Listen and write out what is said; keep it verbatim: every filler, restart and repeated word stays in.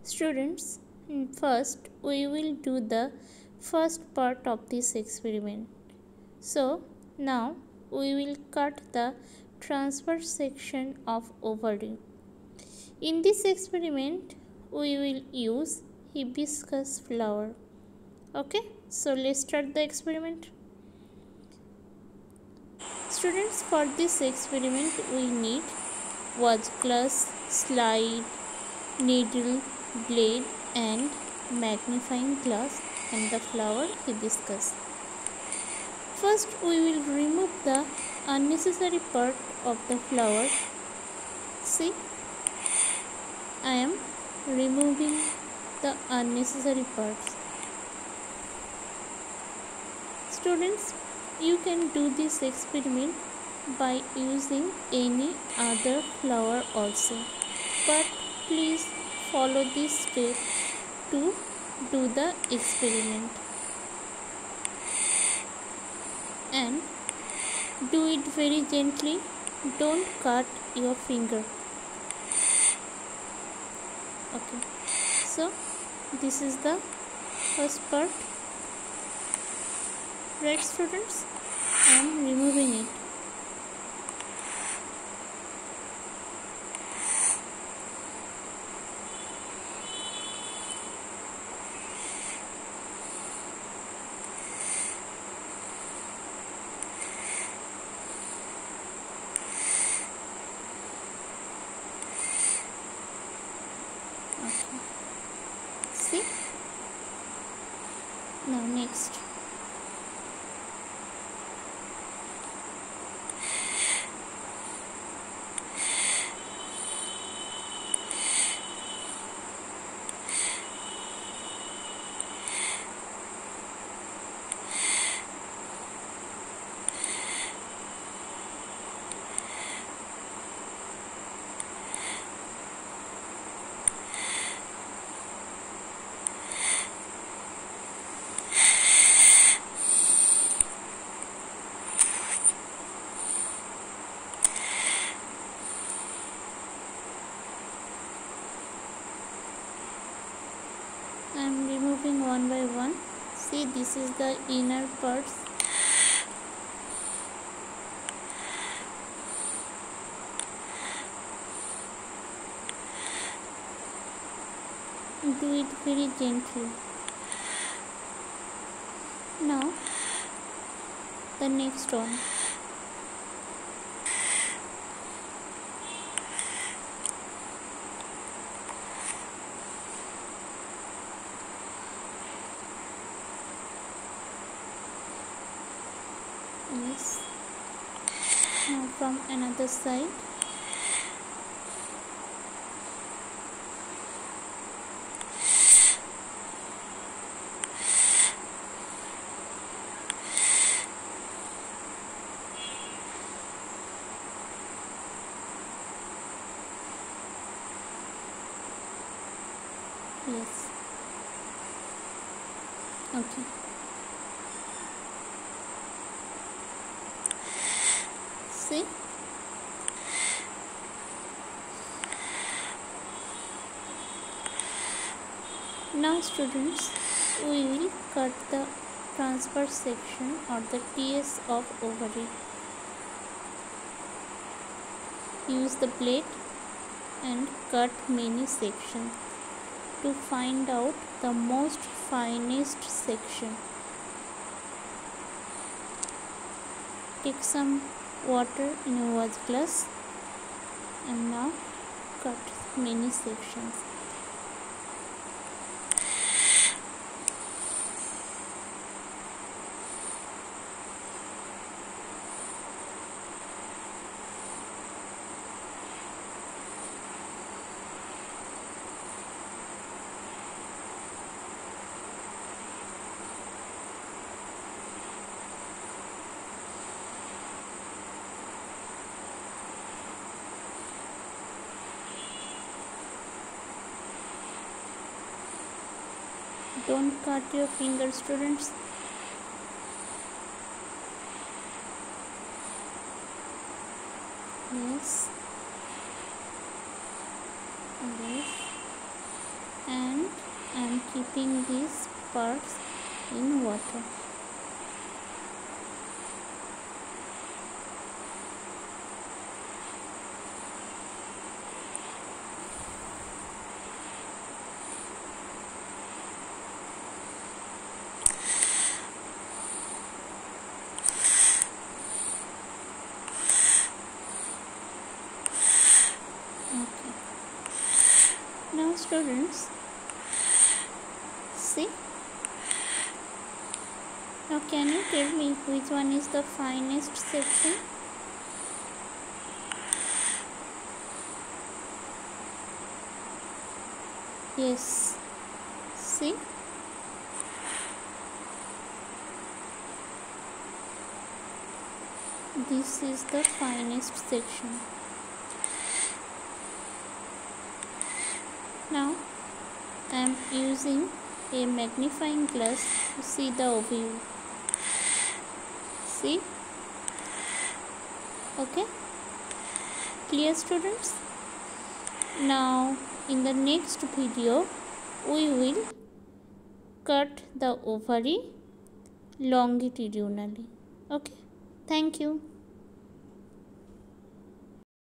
Students, first we will do the first part of this experiment. So now we will cut the transverse section of ovary. In this experiment we will use hibiscus flower. Okay, so let's start the experiment. Students, for this experiment we need watch glass, slide, needle, blade and magnifying glass and the flower hibiscus. First we will remove the unnecessary part of the flower. See, I am removing the unnecessary parts. Students, you can do this experiment by using any other flower also, but please follow this step to do the experiment and do it very gently. Don't cut your finger. Okay, so this is the first part. Right, students, I am removing it. Okay. See? Now next. I am removing one by one. See, this is the inner parts. Do it very gently. Now the next one. Yes. Now from another side. Yes. Okay. See? Now students, we will cut the transverse section or the T S of ovary. Use the blade and cut many sections to find out the most finest section. Take some water in a watch glass and now cut many sections. Don't cut your finger, students. Yes. Yes. and I am keeping these parts in water. Okay. Now students, see. Now can you tell me which one is the finest section? Yes. See. This is the finest section. Now I am using a magnifying glass to see the overview. See? Okay? Clear students? Now in the next video we will cut the ovary longitudinally. Okay? Thank you.